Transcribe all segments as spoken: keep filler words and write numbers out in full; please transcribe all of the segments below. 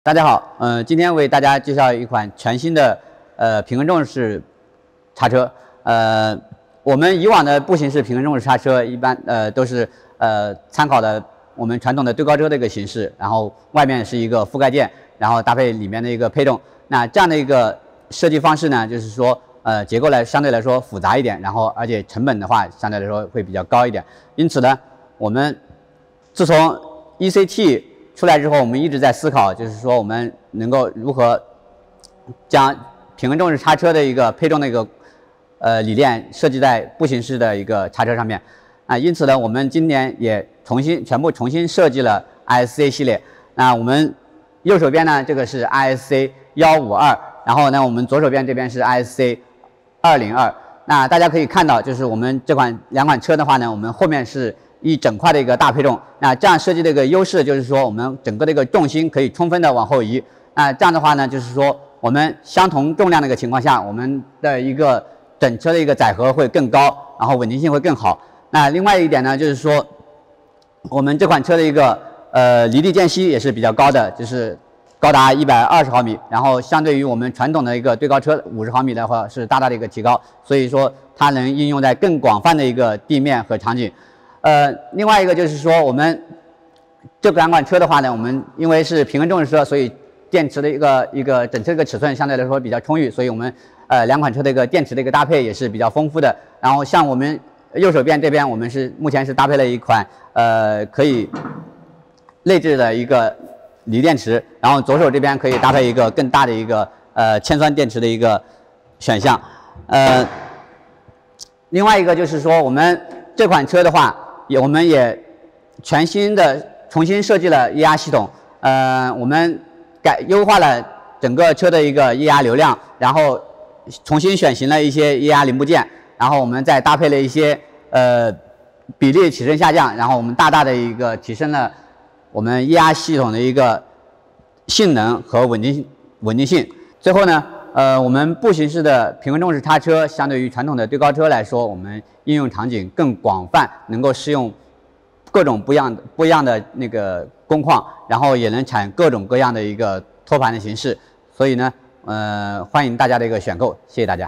大家好，嗯、呃，今天为大家介绍一款全新的呃平衡重式叉车。呃，我们以往的步行式平衡重式叉车一般呃都是呃参考的我们传统的对高车的一个形式，然后外面是一个覆盖件，然后搭配里面的一个配重。那这样的一个设计方式呢，就是说呃结构来相对来说复杂一点，然后而且成本的话相对来说会比较高一点。因此呢，我们自从 E C T 出来之后，我们一直在思考，就是说我们能够如何将平衡重式叉车的一个配重的一个呃理念设计在步行式的一个叉车上面啊。因此呢，我们今年也重新全部重新设计了 I S C 系列。那我们右手边呢，这个是 I S C 一五二，然后呢，我们左手边这边是 I S C 二零二。那大家可以看到，就是我们这款两款车的话呢，我们后面是一整块的一个大配重，那这样设计的一个优势就是说，我们整个的一个重心可以充分的往后移。那这样的话呢，就是说我们相同重量的一个情况下，我们的一个整车的一个载荷会更高，然后稳定性会更好。那另外一点呢，就是说我们这款车的一个呃离地间隙也是比较高的，就是高达一百二十毫米，然后相对于我们传统的一个对高车五十毫米的话是大大的一个提高，所以说它能应用在更广泛的一个地面和场景。呃，另外一个就是说，我们这两款车的话呢，我们因为是平衡重式车，所以电池的一个一个整车的一个尺寸相对来说比较充裕，所以我们呃两款车的一个电池的一个搭配也是比较丰富的。然后像我们右手边这边，我们是目前是搭配了一款呃可以内置的一个锂电池，然后左手这边可以搭配一个更大的一个呃铅酸电池的一个选项。呃，另外一个就是说，我们这款车的话，也我们也全新的重新设计了液压系统，呃，我们改优化了整个车的一个液压流量，然后重新选型了一些液压零部件，然后我们再搭配了一些呃比例起升下降，然后我们大大的一个提升了我们液压系统的一个性能和稳定稳定性。最后呢，呃，我们步行式的平衡重式叉车相对于传统的对高车来说，我们应用场景更广泛，能够适用各种不一样的不一样的那个工况，然后也能产各种各样的一个托盘的形式。所以呢，呃，欢迎大家的一个选购，谢谢大家。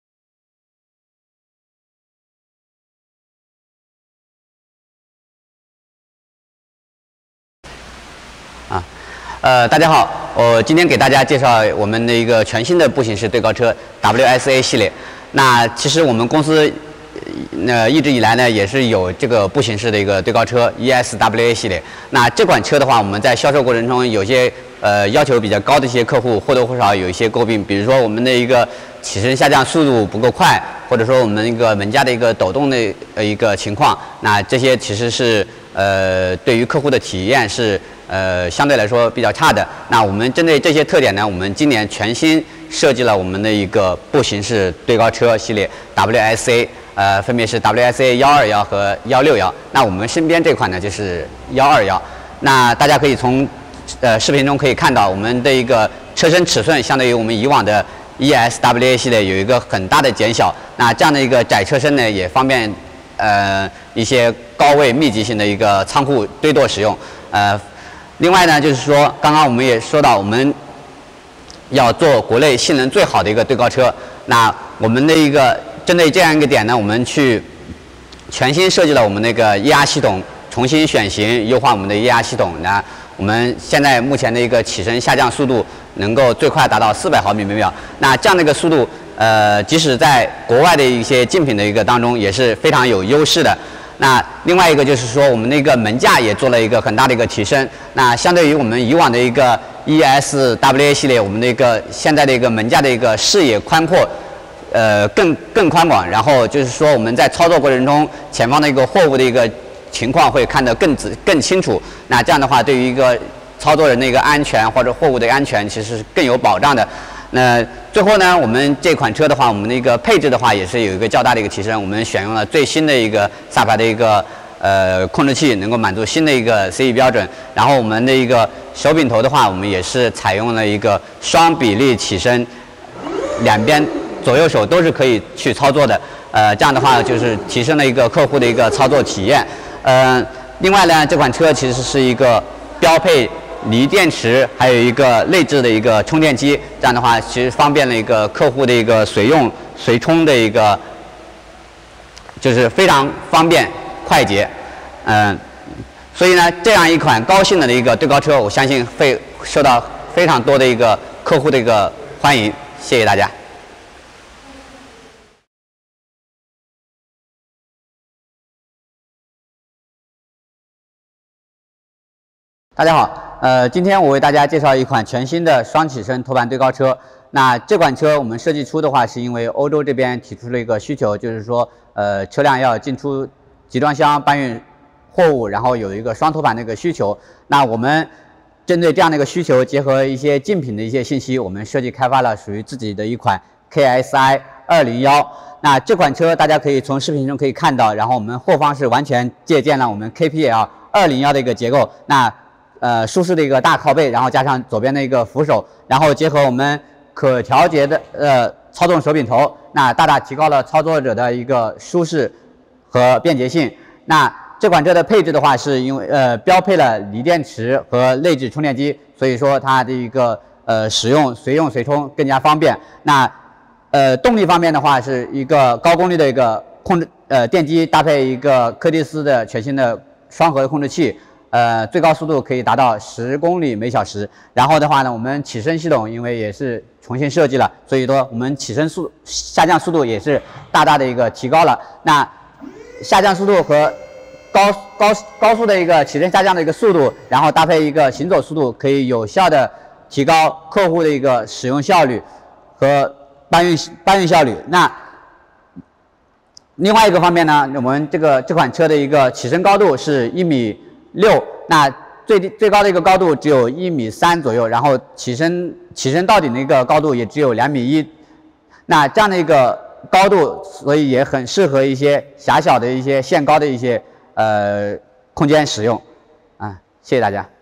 啊。呃，大家好，我今天给大家介绍我们的一个全新的步行式对高车 W S A 系列。那其实我们公司呃一直以来呢也是有这个步行式的一个对高车 E S W A 系列。那这款车的话，我们在销售过程中有些呃要求比较高的一些客户或多或少有一些诟病，比如说我们的一个起升下降速度不够快，或者说我们一个门架的一个抖动的一个情况。那这些其实是呃对于客户的体验是呃，相对来说比较差的。那我们针对这些特点呢，我们今年全新设计了我们的一个步行式对高车系列 W S A， 呃，分别是 W S A 一二一和一六一。那我们身边这款呢就是一二一。那大家可以从呃视频中可以看到，我们的一个车身尺寸相对于我们以往的 E S W A 系列有一个很大的减小。那这样的一个窄车身呢，也方便呃一些高位密集型的一个仓库堆垛使用，呃。另外呢，就是说，刚刚我们也说到，我们要做国内性能最好的一个对高车。那我们的一个针对这样一个点呢，我们去全新设计了我们那个液压系统，重新选型，优化我们的液压系统。那我们现在目前的一个起升下降速度能够最快达到四百毫米每秒。那这样的一个速度，呃，即使在国外的一些竞品的一个当中也是非常有优势的。那另外一个就是说，我们那个门架也做了一个很大的一个提升。那相对于我们以往的一个 E S W A 系列，我们的一个现在的一个门架的一个视野宽阔，呃，更更宽广。然后就是说，我们在操作过程中，前方的一个货物的一个情况会看得更仔更清楚。那这样的话，对于一个操作人的一个安全或者货物的安全，其实是更有保障的。那最后呢，我们这款车的话，我们的一个配置的话也是有一个较大的一个提升。我们选用了最新的一个萨牌的一个呃控制器，能够满足新的一个 C E 标准。然后我们的一个手柄头的话，我们也是采用了一个双比例起升，两边左右手都是可以去操作的。呃，这样的话就是提升了一个客户的一个操作体验。呃，另外呢，这款车其实是一个标配锂电池，还有一个内置的一个充电机，这样的话其实方便了一个客户的一个随用随充的一个，就是非常方便快捷，嗯，所以呢，这样一款高性能的一个对高车，我相信会受到非常多的一个客户的一个欢迎。谢谢大家。大家好，呃，今天我为大家介绍一款全新的双起升头盘对高车。那这款车我们设计出的话，是因为欧洲这边提出了一个需求，就是说，呃，车辆要进出集装箱搬运货物，然后有一个双头盘的一个需求。那我们针对这样的一个需求，结合一些竞品的一些信息，我们设计开发了属于自己的一款 K S I 二零一。那这款车大家可以从视频中可以看到，然后我们后方是完全借鉴了我们 K P L 二零一的一个结构。那呃，舒适的一个大靠背，然后加上左边的一个扶手，然后结合我们可调节的呃操纵手柄头，那大大提高了操作者的一个舒适和便捷性。那这款车的配置的话，是因为呃标配了锂电池和内置充电机，所以说它的一个呃使用随用随充更加方便。那呃动力方面的话，是一个高功率的一个控制呃电机，搭配一个柯蒂斯的全新的双核控制器。呃，最高速度可以达到十公里每小时。然后的话呢，我们起升系统因为也是重新设计了，所以说我们起升速下降速度也是大大的一个提高了。那下降速度和高高高速的一个起升下降的一个速度，然后搭配一个行走速度，可以有效的提高客户的一个使用效率和搬运搬运效率。那另外一个方面呢，我们这个这款车的一个起升高度是一米六，那最低最高的一个高度只有一米三左右，然后起升起升到顶的一个高度也只有两米一，那这样的一个高度，所以也很适合一些狭小的一些限高的一些呃空间使用，啊，谢谢大家。